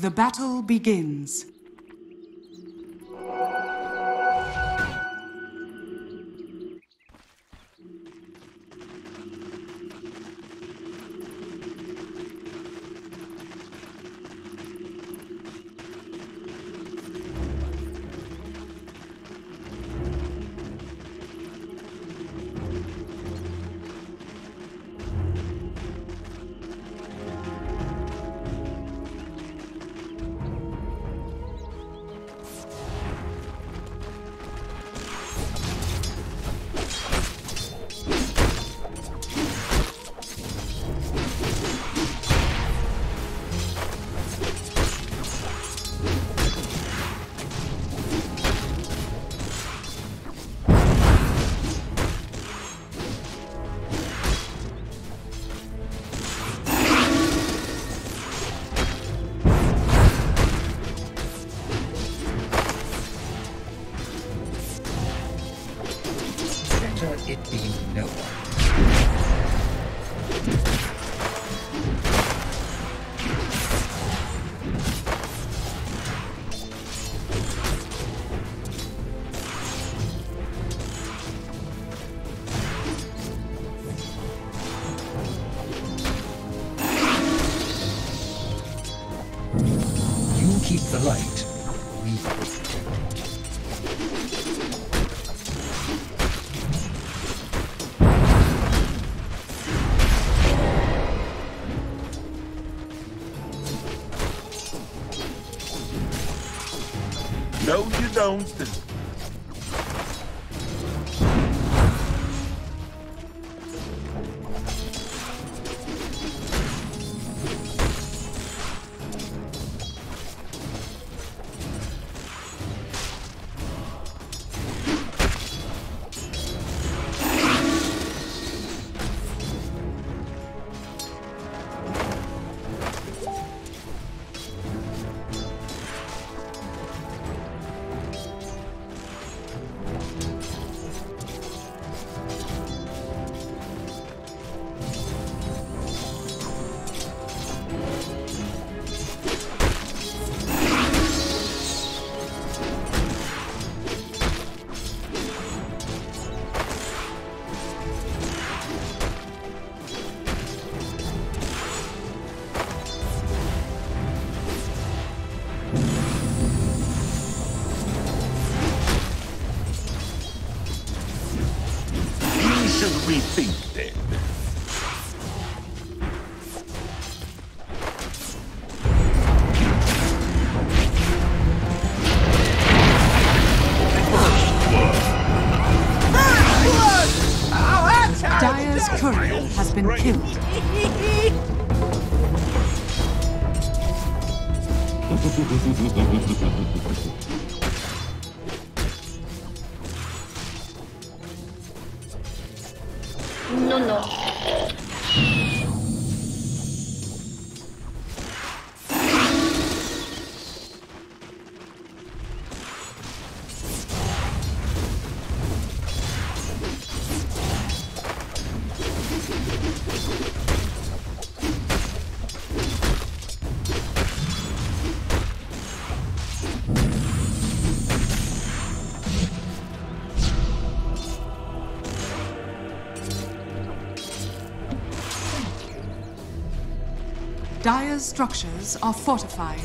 The battle begins. It be no one. You keep the light. We protect it. No, you don't. Should we think then? Dire's courier has been killed. No, no. Dire's structures are fortified.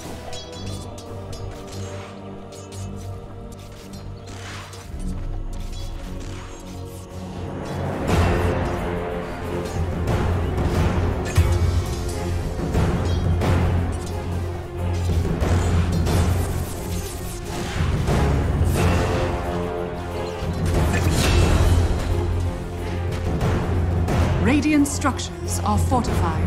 Radiant structures are fortified.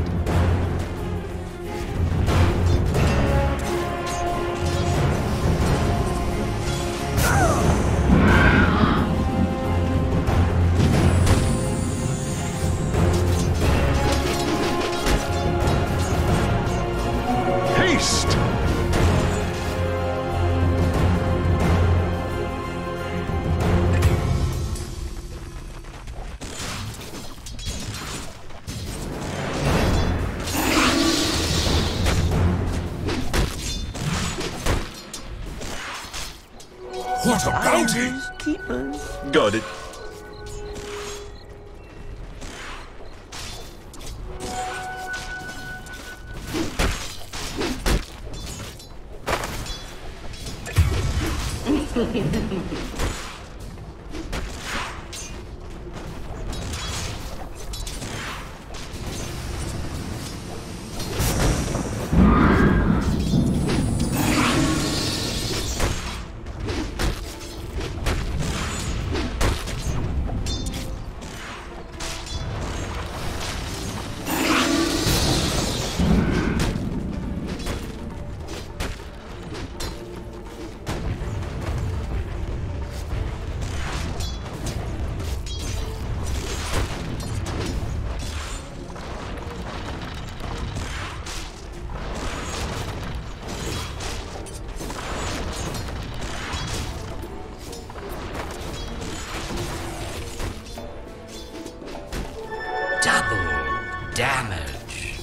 Haste! a bounty. Keepers. Got it. Double damage.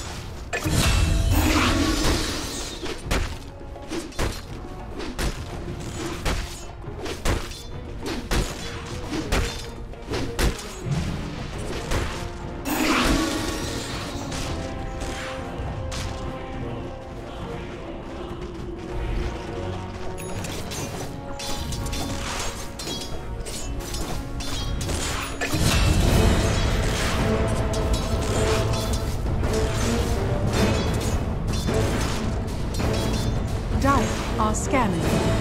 Dire are scanning.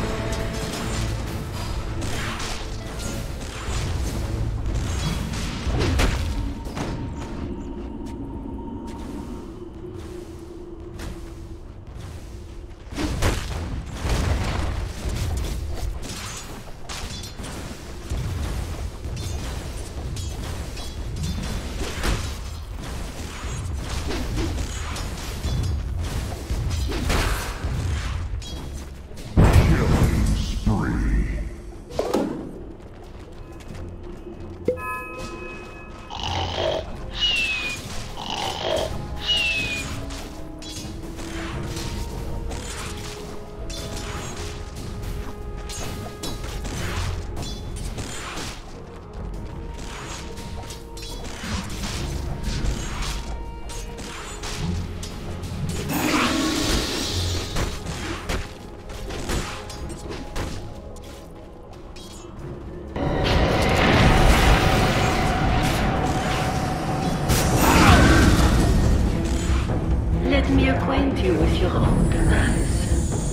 Let me acquaint you with your own demise.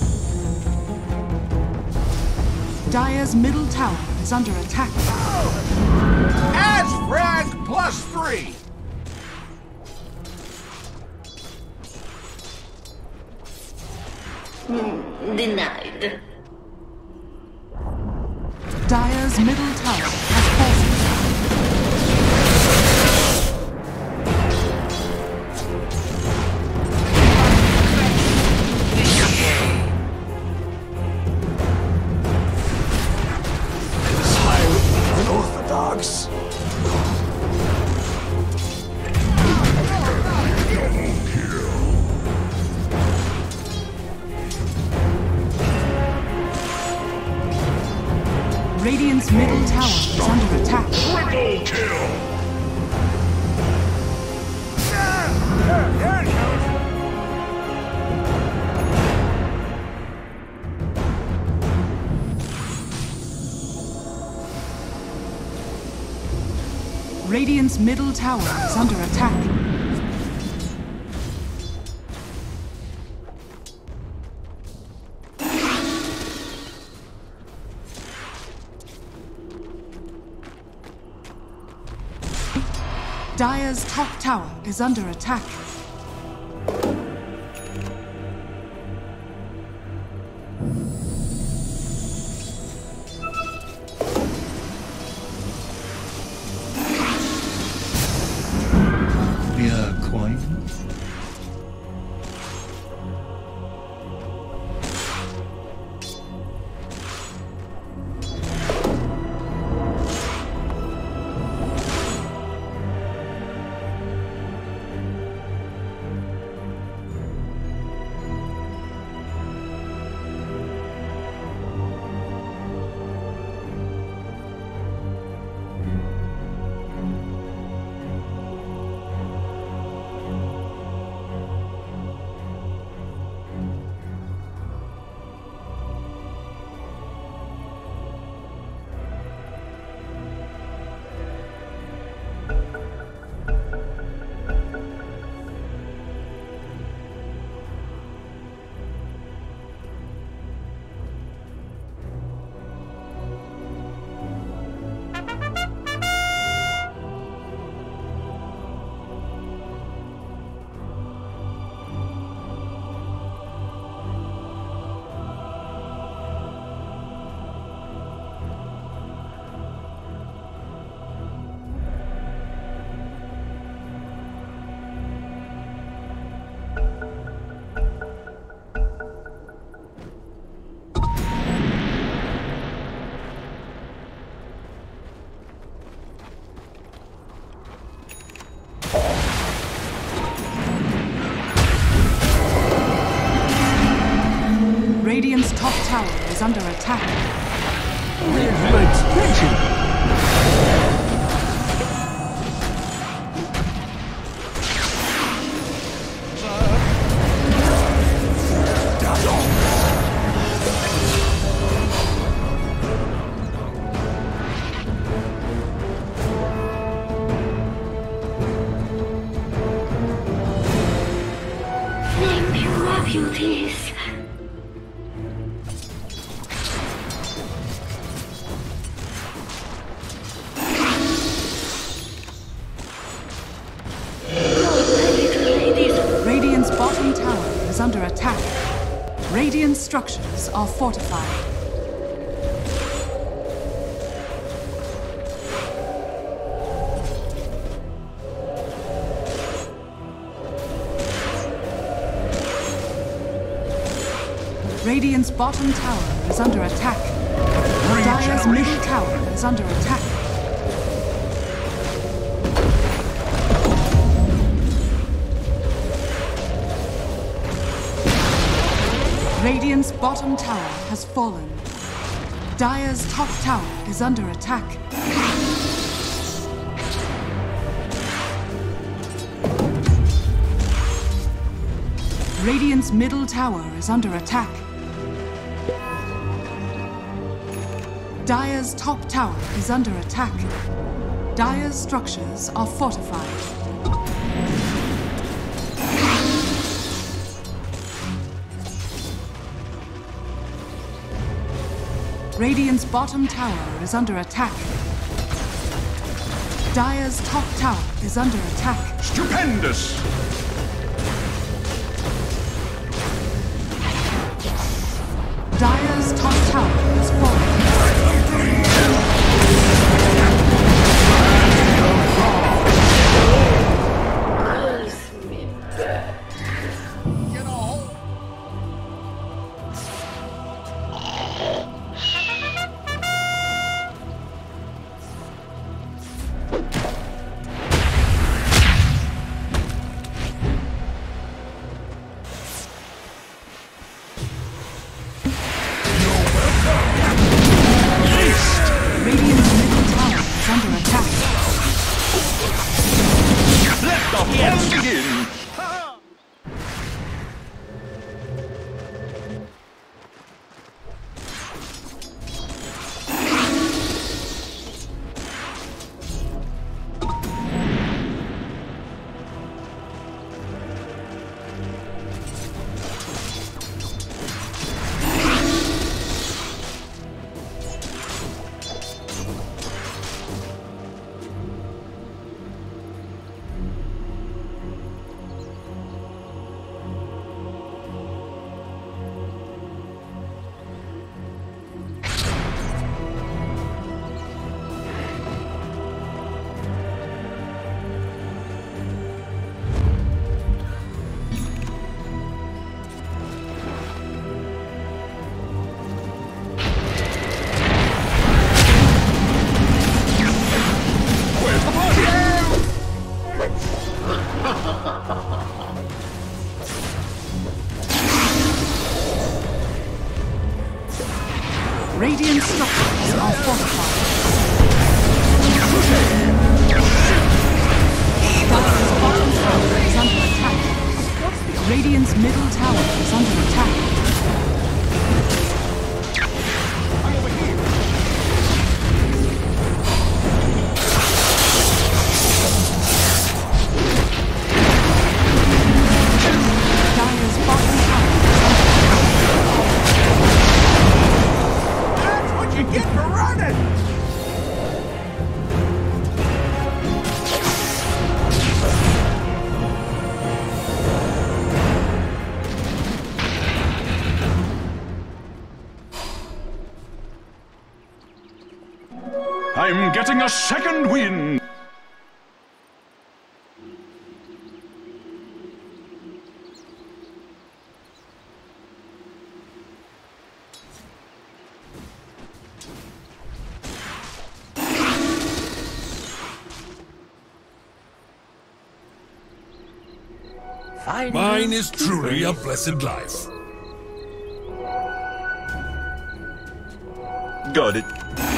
Dire's middle tower is under attack. Add frag +3. Denied. Dire's middle tower has fallen. Unorthodox. Radiant's middle tower is under attack. Triple kill. Radiant's middle tower is under attack. Dire's top tower is under attack. Mere coin. tower is under attack. Let's finish it. Beauties. Radiant's bottom tower is under attack. Radiant structures are fortified. Radiant's bottom tower is under attack. Dire's middle tower is under attack. Radiant's bottom tower has fallen. Dire's top tower is under attack. Radiant's middle tower is under attack. Dire's top tower is under attack. Dire's structures are fortified. Radiant's bottom tower is under attack. Dire's top tower is under attack. Stupendous! Dire's top tower is falling. Radiant structures are fortified. Dire's bottom tower is under attack. Radiant's middle tower is under attack. Dire's bottom tower You get for running! I'm getting a second wind! Mine is truly a blessed life. Got it.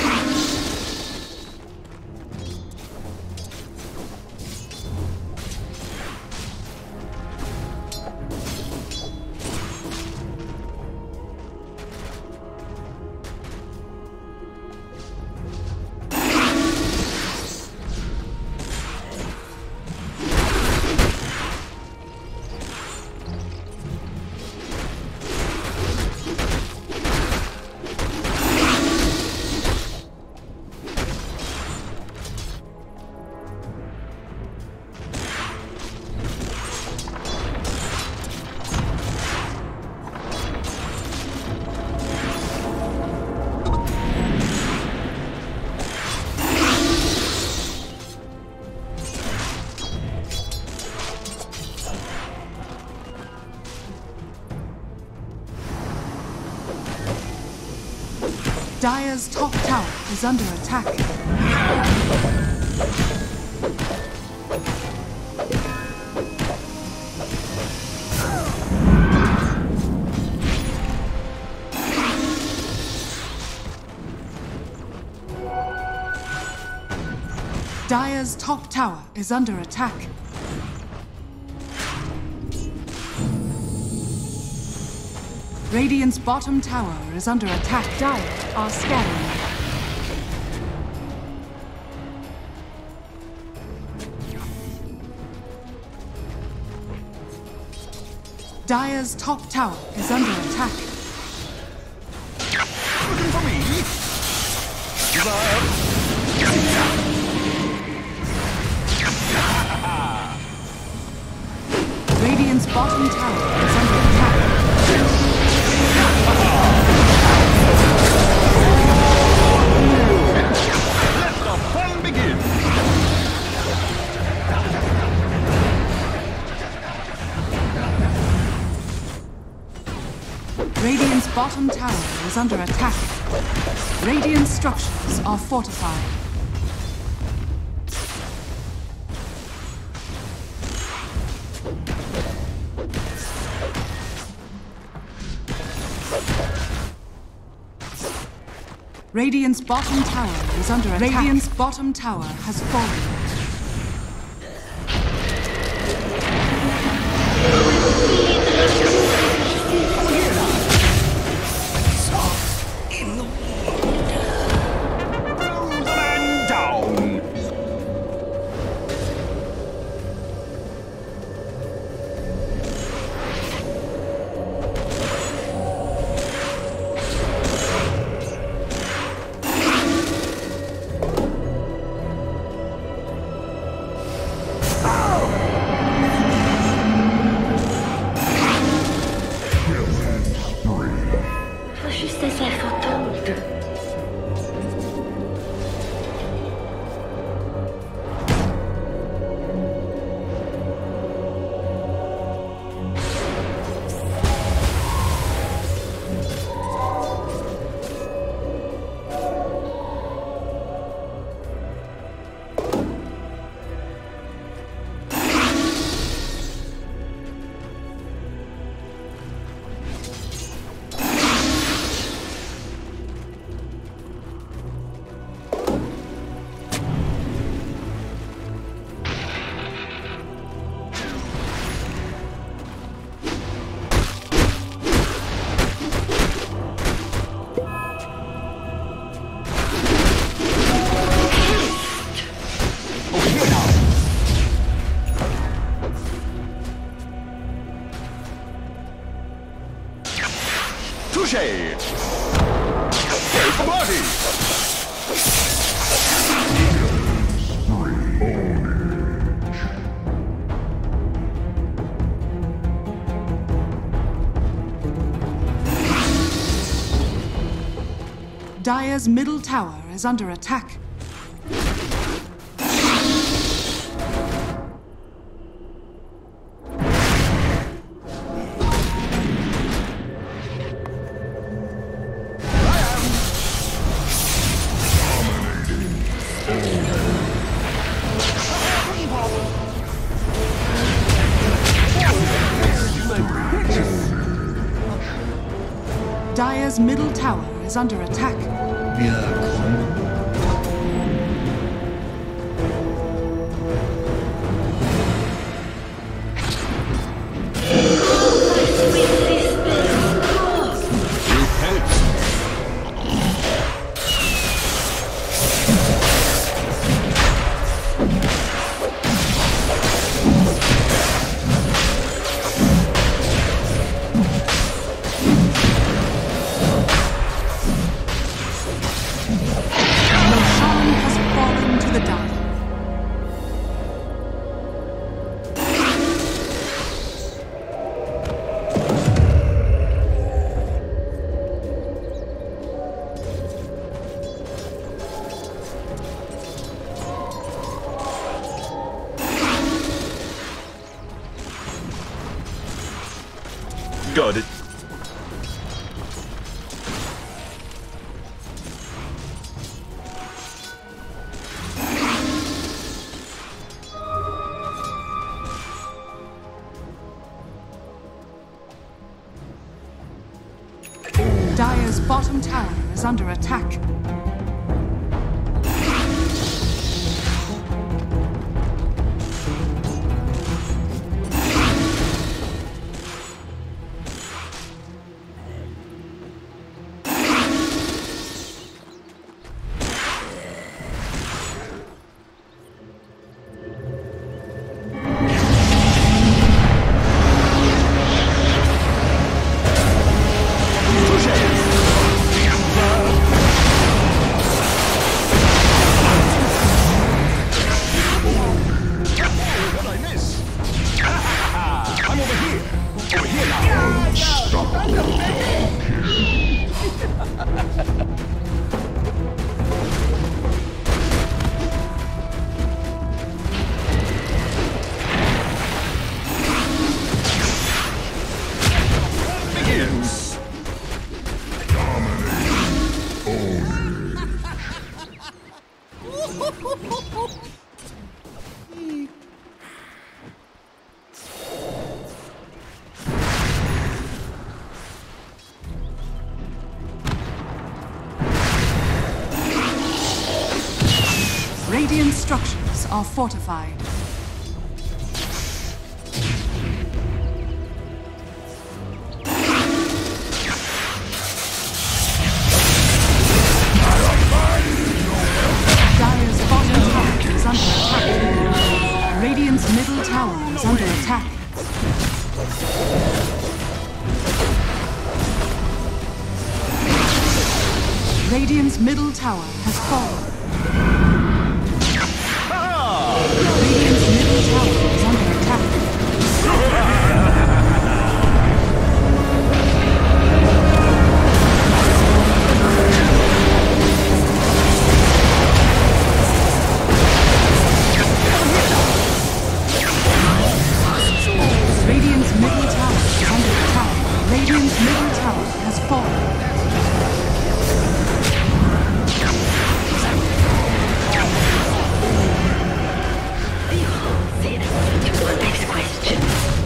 Dire's top tower is under attack. Dire's top tower is under attack. Radiant's bottom tower is under attack. Dire are scanning. Dire's top tower is under attack. Looking for me? Radiant's bottom tower is under attack. Let the fun begin. Radiant's bottom tower is under attack. Radiant structures are fortified. Radiant's bottom tower is under attack. Radiant's bottom tower has fallen. Man down. Faut juste essayer fantôme. Touché. Go for party. Dire's middle tower is under attack. Dire's middle tower is under attack. Roshan has fallen to the Dire. Got it. Dire's bottom tower is under attack. Radiant structures are fortified. Dire's bottom tower is under attack. Radiant's middle tower is under attack. Radiant's middle tower has fallen. Radiant's middle tower is under attack. Radiant's middle tower is under attack. Radiant's middle tower has fallen. Next question.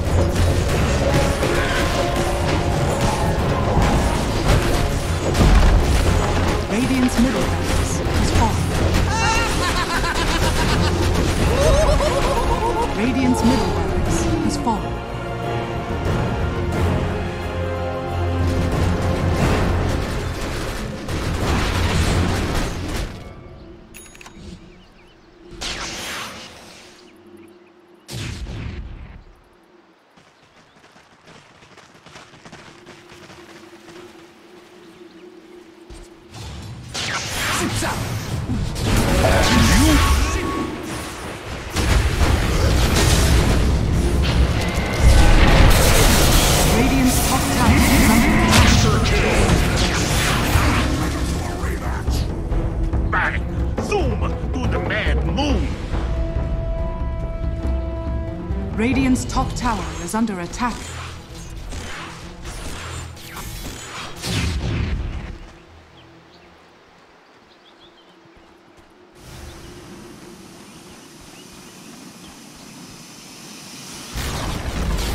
Radiant's middle barracks has fallen. Radiant's middle barracks has fallen. Radiant's top tower is under attack. Bang! Zoom to the mad moon! Radiant's top tower is under attack.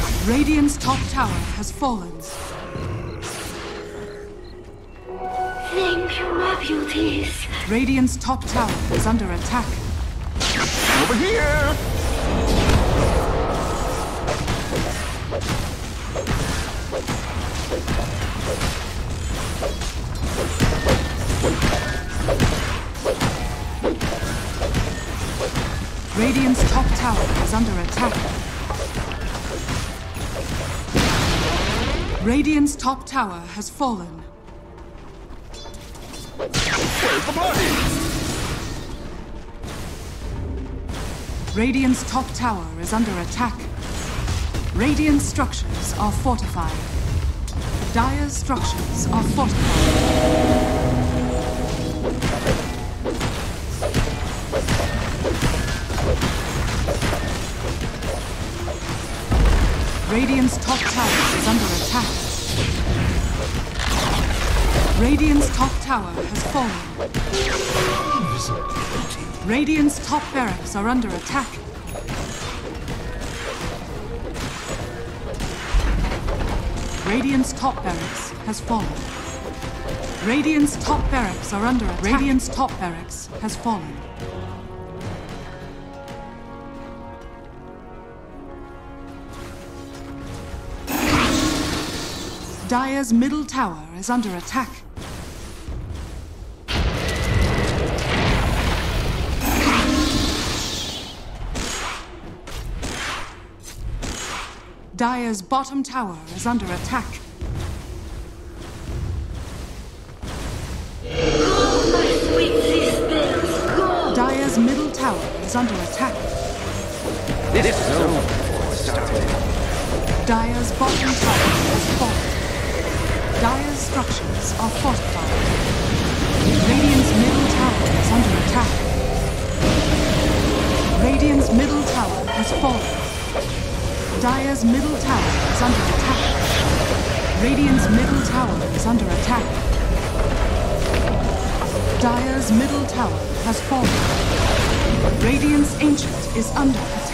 Radiant's top tower has fallen. Thank you, my beauties. Radiant's top tower is under attack. Over here! Radiant's top tower is under attack. Radiant's top tower has fallen. Where's the party? Radiant's top tower is under attack. Radiant structures are fortified. Dire's structures are fortified. Radiant's top tower is under attack. Radiant's top tower has fallen. Radiant's top barracks are under attack. Radiant's top barracks has fallen. Radiant's top barracks are under attack. Radiant's top barracks has fallen. Dire's middle tower is under attack. Dire's bottom tower is under attack. Oh, my sweet sisters, go! Dire's middle tower is under attack. This is over before it started. Dire's bottom tower has fallen. Dire's structures are fortified. Radiant's middle tower is under attack. Radiant's middle tower has fallen. Dire's middle tower is under attack. Radiant's middle tower is under attack. Dire's middle tower has fallen. Radiant's ancient is under attack.